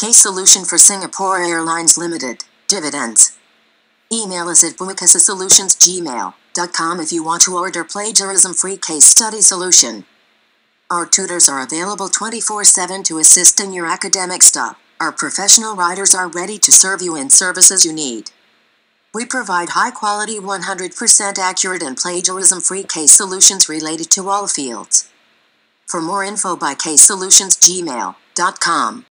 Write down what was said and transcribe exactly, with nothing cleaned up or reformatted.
Case Solution for Singapore Airlines Limited, Dividends. Email us at bumikasa gmail dot com if you want to order plagiarism-free case study solution. Our tutors are available twenty-four seven to assist in your academic stuff. Our professional writers are ready to serve you in services you need. We provide high-quality, one hundred percent accurate and plagiarism-free case solutions related to all fields. For more info, by case solutions gmail dot com.